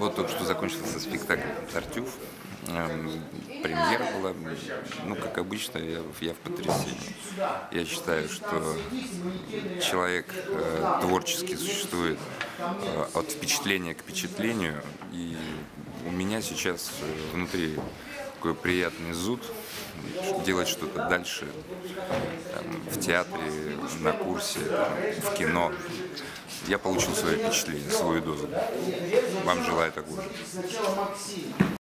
Вот только что закончился спектакль «Тартюф». Премьера была, ну, как обычно, я в потрясении. Я считаю, что человек творчески существует от впечатления к впечатлению, и у меня сейчас внутри такой приятный зуд делать что-то дальше, там, в театре, на курсе, там, в кино. Я получил свое впечатление, свою дозу. Вам желаю такого же.